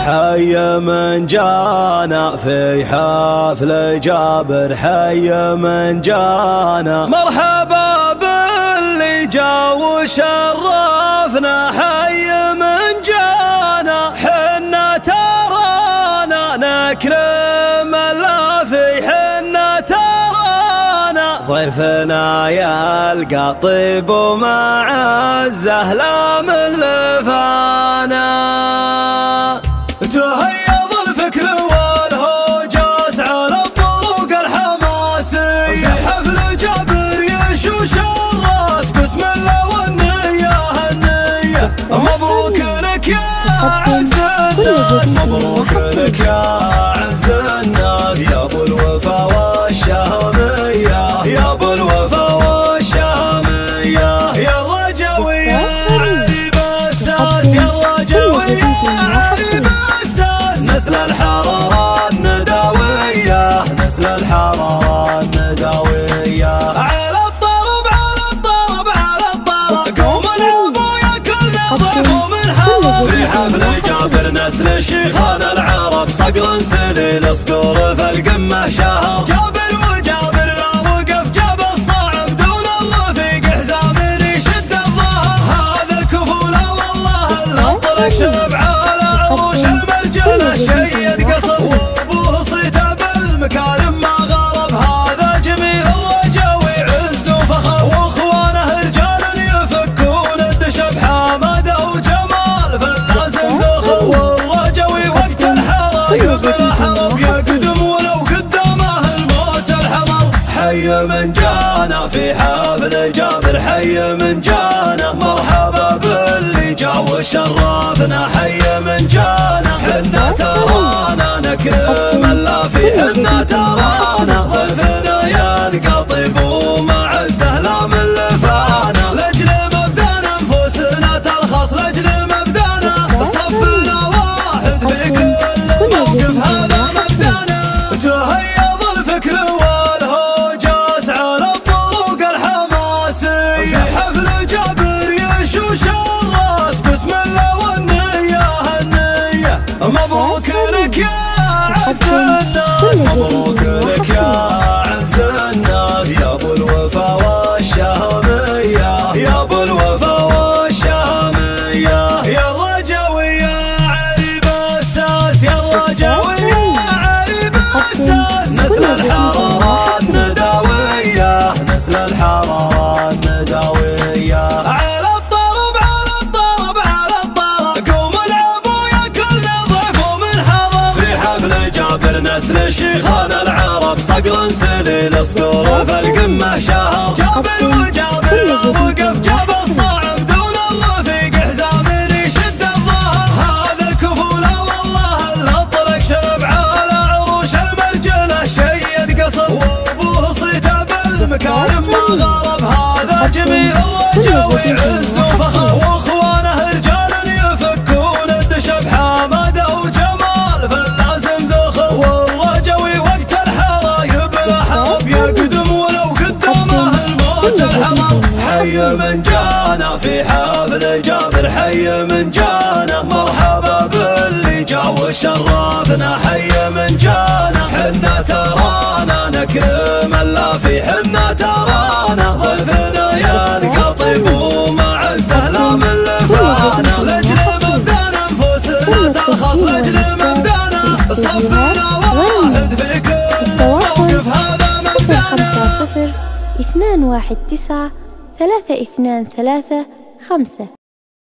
حي من جانا في حفل جابر، حي من جانا مرحبا باللي جا وشرفنا، حي من جانا حنا ترانا نكرم اللافي، حنا ترانا ضيفنا يلقى طيب ومعزه لا من لفانا. تهيض الفكر والهوجاس على الطرق الحماسية، في حفل جابر يشوش الراس بسم الله والنية النية. مبروك لك يا عز الناس، مبروك لك يا عز الناس، يا ابو الوفا والشهامية، يا ابو الوفا والشهامية، يا الرجوي يا عريب الساس، يا الرجوي يا عريب الساس، نسل الحرارة النداوية، نسل الحرارة النداوية. على الطرب على الطرب على الطرب، قوم العبوا يا كل ضيف ومن حضر، في حفل جابر نسل الشيخان العرب، صقر سليل صقور في القمة شهر. جابر وجابر لا وقف جاب الصعب، دون الله في قحزام يشد الظهر. هذا الكفولة والله اللي انطلق شبع على عروش المرجل، الشيد قصر وابوه صيته بالمكارم ما غرب. هذا جميل الرجوي عز وفخر، واخوانه رجال يفكون النشب، حماده وجمال فاللازم ذخر. والرجوي وقت الحرى يبلى حرب، يقدم ولو قدامه الموت الحمر. حي من جانا في حفل جابر، حي من جانا مرحبا باللي جا وشرفنا، حي من جانا حنا ترانا نكرم اللافي، حنا ترانا ضيفنا يلقى طيب ومعزه لا من لفانا. لاجل مبدانا نفوسنا ترخص، لاجل مبدانا صفنا واحد في كل موقف، هذا مبدانا. تهيض الفكر والهوجاس على الطرق الحماسية، في حفل جابر يشوش الراس بسم الله والنية النية. مبروك لك يا عز الناس، مبروك لك يا عز الناس، يا ابو الوفا والشهامية، يا ابو الوفا والشهامية، يا الرجوي يا عريب الساس، يا الرجوي يا عريب الساس، نسل الحرارة النداوية، نسل الحرارة النداوية. على الطرب على الطرب على الطرب، قوم العبوا يا كل ضيف ومن حضر، في حفل جابر نسل الشيخان العرب، صقر سليل صقور في القمة شهر. جابر وجابر لا وقف جاب الصعب، دون الله في قحزام يشد الظهر. هذا الكفولة والله اللي انطلق شبع على عروش المرجل، الشيد قصر وابوه صيته بالمكارم ما غرب. هذا جميل الرجوي عز وفخر، واخوانه رجال يفكون النشب، حماده وجمال فاللازم ذخر. والرجوي وقت الحرى يبلى حرب، يقدم ولو قدامه الموت الحمر. حي من جانا في حفل جابر، حي من جانا مرحبا باللي جا وشرفنا، حي من جانا حنا ترانا نكرم اللافي، حنا ترانا ضيفنا يلقى طيب ومعزه لا من لفانا. لاجل مبدانا نفوسنا ترخص، لاجل مبدانا صفنا واحد في كل موقف، هذا مبدانا. 050 219 323 5